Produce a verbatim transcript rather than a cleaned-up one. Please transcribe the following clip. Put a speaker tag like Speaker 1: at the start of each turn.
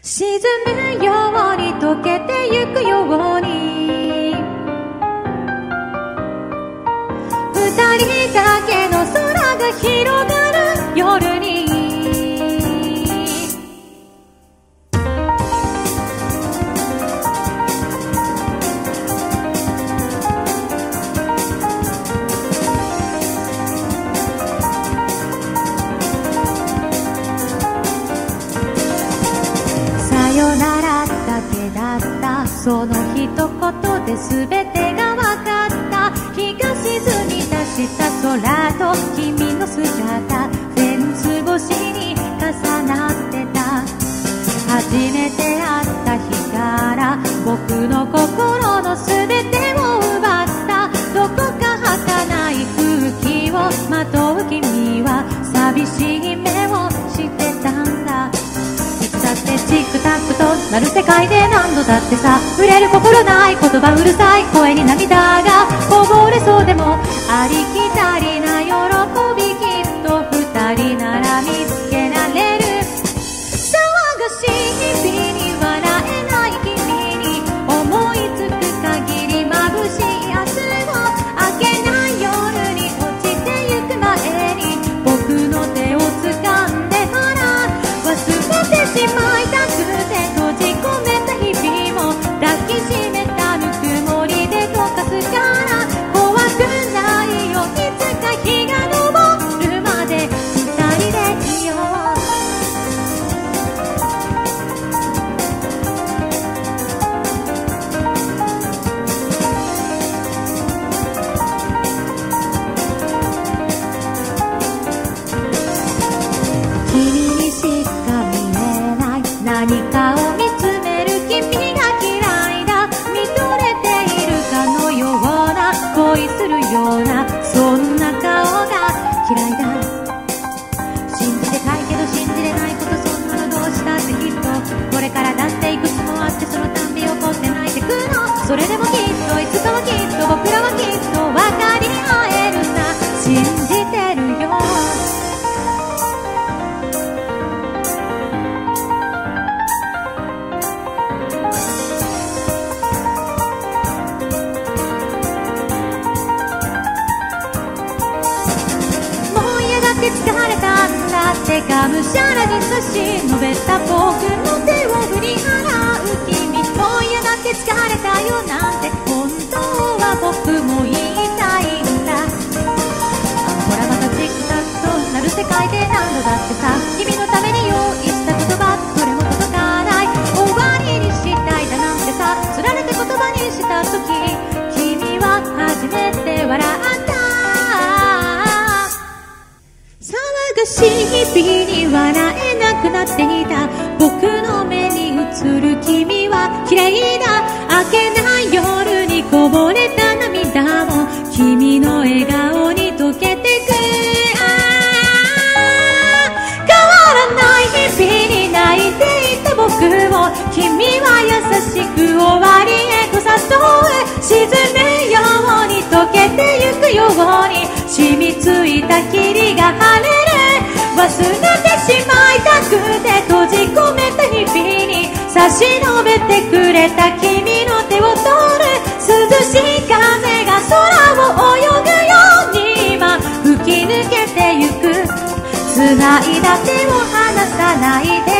Speaker 1: 沈むように溶けてゆくように二人だけの空が広がる夜にさよならだけだったその一言で全てが分かった日が沈み出した空と君の姿フェンス越しに重なってた初めて会った日から僕の心の全てを奪ったどこか儚い空気をまとう君は寂しい目をしてたんだだってチックタックとなる世界で何度だってさ触れる心ない言葉うるさい声に涙がこぼれそうでもありきたりな喜びきっと二人なら見つけられる騒がしい日々に笑えない君に思いつく限り眩しい明日を明けない夜に落ちてゆく前に僕の手を掴んでほら忘れてしまいたくて閉じ込めた日々も抱きしめたぬくもりで溶かすから怖くないよいつか日が昇るまで二人でいよう君にしか見えない何かを見つめる君が嫌いだ見とれているかのような恋するようなそんな顔が嫌いだ信じてたいけど信じれないことそんなのどうしたってきっとこれからだっていくつもあってそのたんび怒って泣いてくのそれでもきっといつかはきっと僕らはきっと分かり合えるさ信じてるよ疲れたんだってがむしゃらに差し伸べた僕の手を振り払う君もう嫌だって疲れたよなんて本当は僕も言いたいんだほらまたチックタックとなる世界で何度だってさ君のために用意した言葉どれも届かない終わりにしたいだなんてさつられて言葉にした時君は初めて笑った騒がしい日々に笑えなくなっていた僕の目に映る君は綺麗だ明けない夜にこぼれた涙も君の笑顔に溶けてく変わらない日々に泣いていた僕を君は優しく終わりへと誘う沈むように溶けてゆくように染みついた霧が晴れる忘れてしまいたくて閉じ込めた日々に差し伸べてくれた君の手を取る涼しい風が空を泳ぐように今吹き抜けてゆく繋いだ手を離さないで